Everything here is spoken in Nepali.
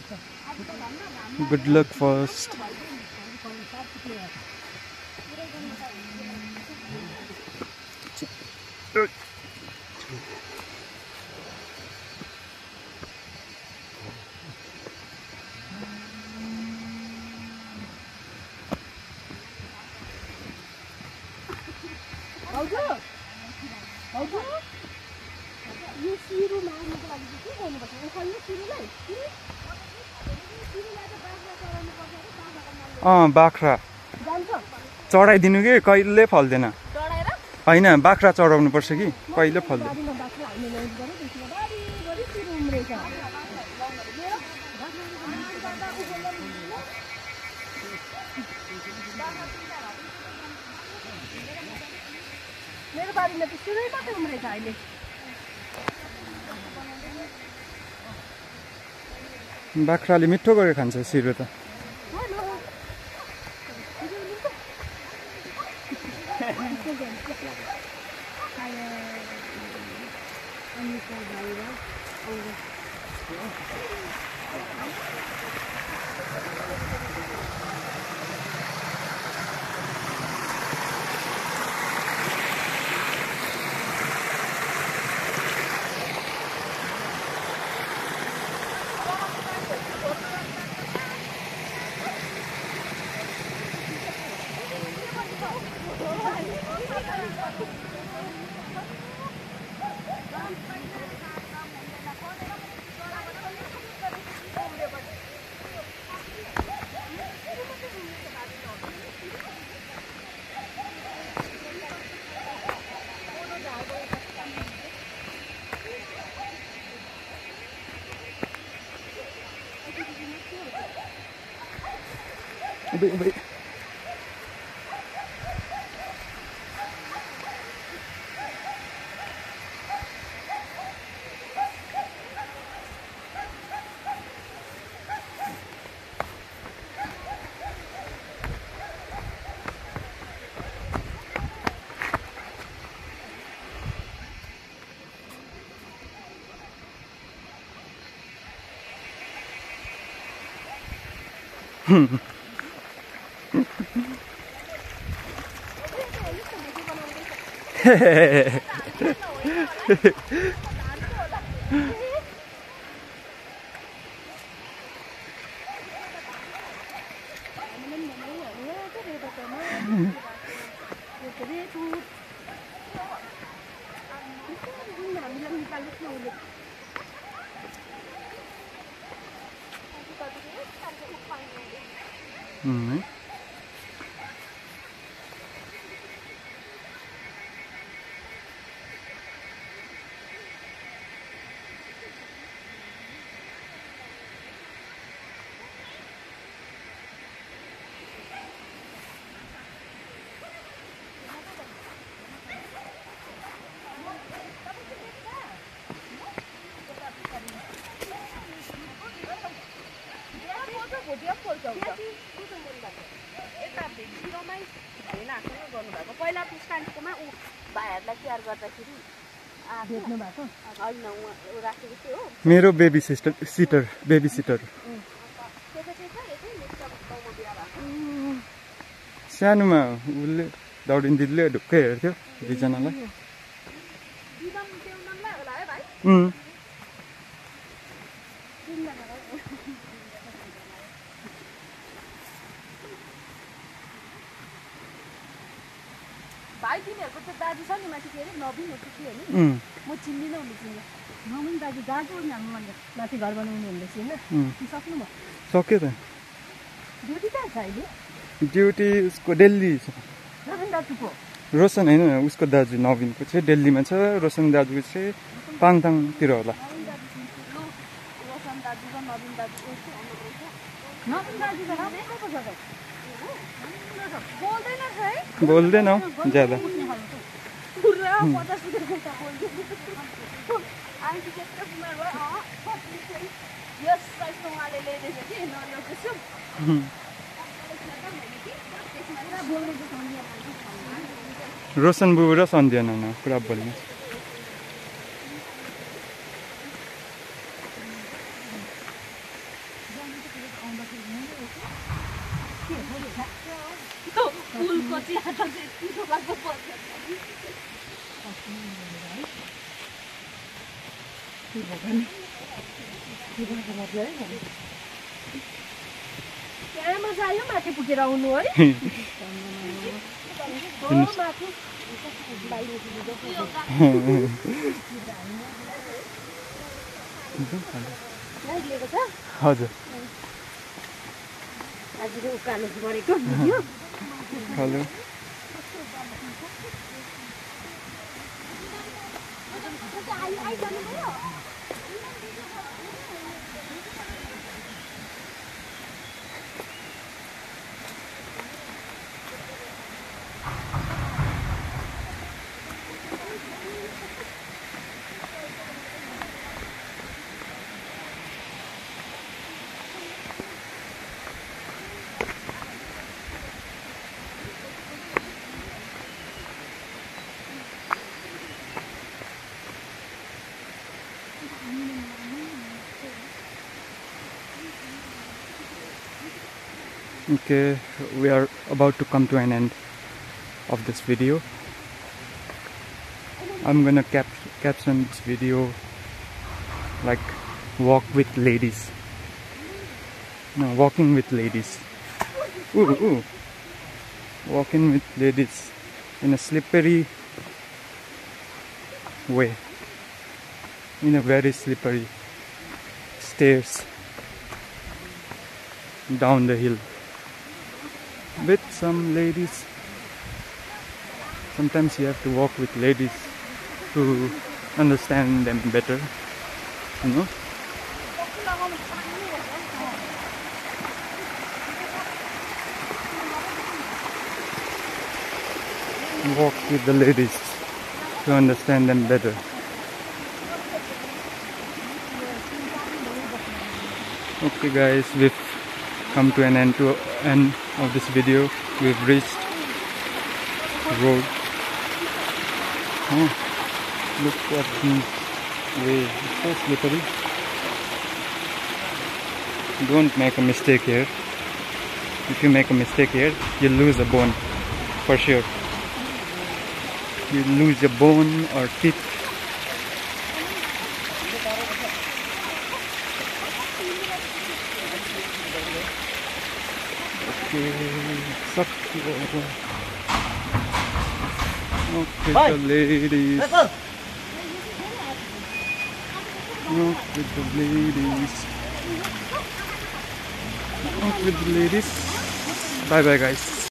Good luck first. बाख्रा चढाइदिनु कि कहिले फल्दैन होइन बाख्रा चढाउनु पर्छ कि कहिले फल्दैन मेरो बारीमा त सुरै मात्रै उम्रेछ अहिले बाख्राले मिठो गरेर खान्छ सिरो त Wait. मेरो बेबी सिटर सानोमा उसले दौडिन दिदीले ढुक्कै हेर्थ्यो दुईजनालाई भाइ तिनीहरूको त्यो दाजु छ नि माथि के अरे नवीन हो कि होइन म चिन्दिनँ उसले चिन्ने नवीन दाजु नि हाम्रो माथि घर बनाउनु हुँदैछ होइन सक्नु भयो सक्यो त ड्युटी कहाँ छ अहिले ड्युटी उसको दिल्ली छ नवीन दाजुको रोशन होइन उसको दाजु नवीनको चाहिँ दिल्लीमा छ रोशन दाजु चाहिँ पाङथाङतिर होला रोशन दाजु र नवीन दाजु नवीन दाजु त राम्रो पो छ त बोल्दैन ज्यादा रोशन बुबु र सन्ध्याना पुरा बोल्ने त्यहाँमा जायो माथि पुगेर आउनु है हजुर आजको उकालो गरेको video hello Okay, we are about to come to an end of this video. I'm gonna caption this video like walk with ladies. No, walking with ladies. Ooh. Walking with ladies in a slippery way. In a very slippery stairs down the hill. With some ladies. Sometimes you have to walk with ladies to understand them better, you know. Walk with the ladies to understand them better. Okay guys, we've come to an end of this video. We've reached the road. Oh, look at the way, it's so slippery. Don't make a mistake here. If you make a mistake here, you'll lose a bone for sure. You lose a bone or teeth. Okay, suck with the ladies. Walk with the ladies. Walk with the ladies. Bye bye guys.